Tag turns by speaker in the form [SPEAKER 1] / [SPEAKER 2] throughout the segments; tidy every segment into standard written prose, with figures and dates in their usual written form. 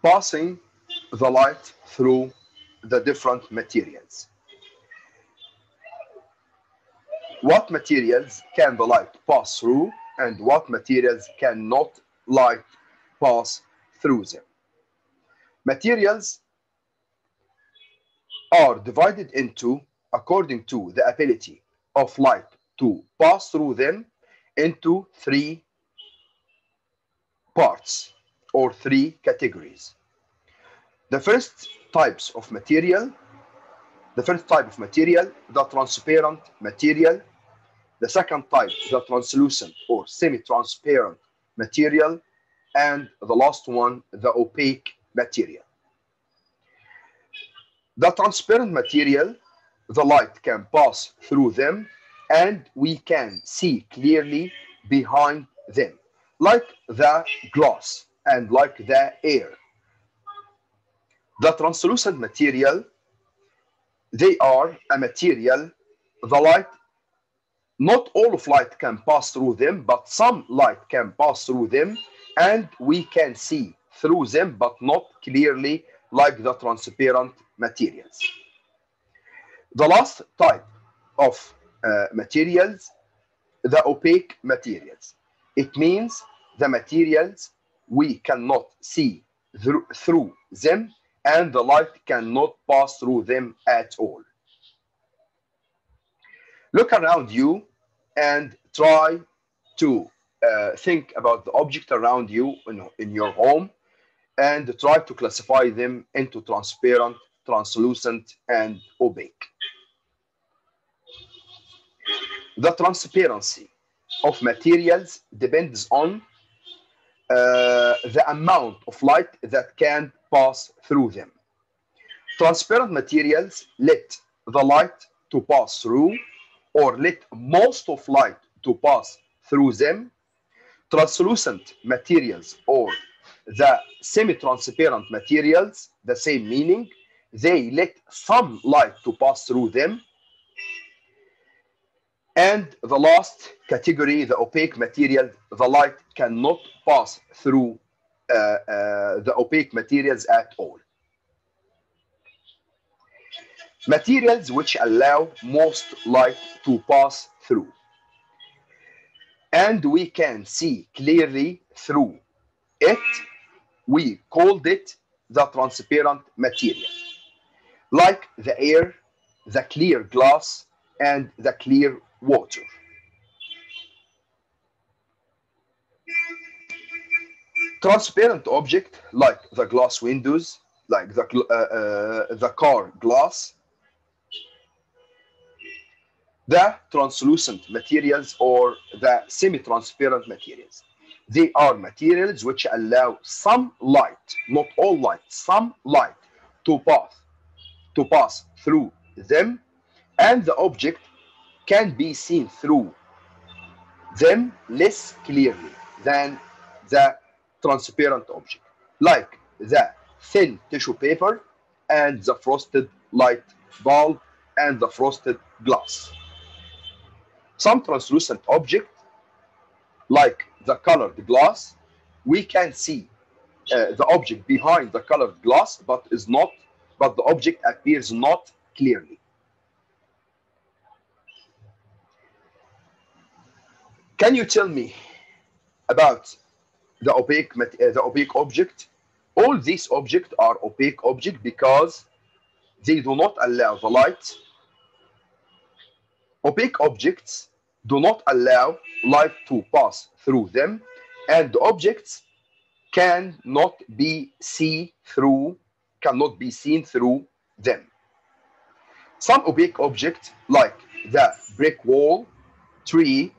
[SPEAKER 1] passing the light through the different materials. What materials can the light pass through and what materials cannot light pass through them? Materials are divided into, according to the ability of light to pass through them, into three parts or three categories. The first type of material, the transparent material. The second type, the translucent or semi-transparent material. And the last one, the opaque material. The transparent material, the light can pass through them and we can see clearly behind them, like the glass and like the air. The translucent material, they are a material, the light, not all of light can pass through them, but some light can pass through them and we can see through them, but not clearly like the transparent materials. The last type of materials, the opaque materials. It means the materials we cannot see through them and the light cannot pass through them at all. Look around you and try to think about the object around you in your home and try to classify them into transparent, translucent, and opaque. The transparency of materials depends on the amount of light that can pass through them. Transparent materials let the light to pass through or let most of light to pass through them. Translucent materials or the semi-transparent materials, the same meaning, they let some light to pass through them. And the last category, the opaque material, the light cannot pass through the opaque materials at all. Materials which allow most light to pass through, and we can see clearly through it, we called it the transparent material, like the air, the clear glass, and the clear water. Transparent object like the glass windows, like the car glass. The translucent materials or the semi-transparent materials. They are materials which allow some light, not all light, some light to pass through them, and the object can be seen through them less clearly than the transparent object, like the thin tissue paper and the frosted light bulb and the frosted glass. Some translucent object, like the colored glass, we can see the object behind the colored glass, but the object appears not clearly. Can you tell me about the opaque object? All these objects are opaque objects because they do not allow the light. Opaque objects do not allow light to pass through them, and the objects cannot be seen through them. Some opaque objects, like the brick wall, tree,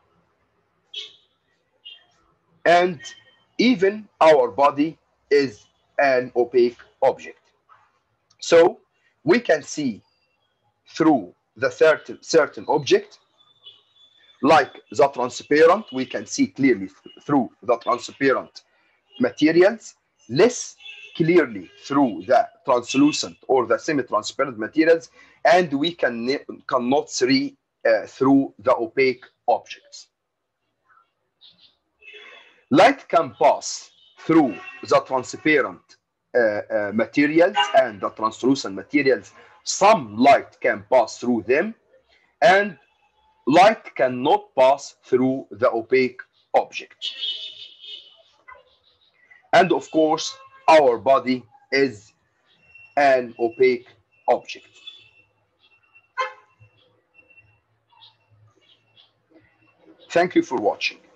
[SPEAKER 1] and even our body is an opaque object. So we can see through the certain object, like the transparent, we can see clearly through the transparent materials, less clearly through the translucent or the semi-transparent materials, and we cannot see through the opaque objects. Light can pass through the transparent materials and the translucent materials, some light can pass through them, and light cannot pass through the opaque object. And of course, our body is an opaque object. Thank you for watching.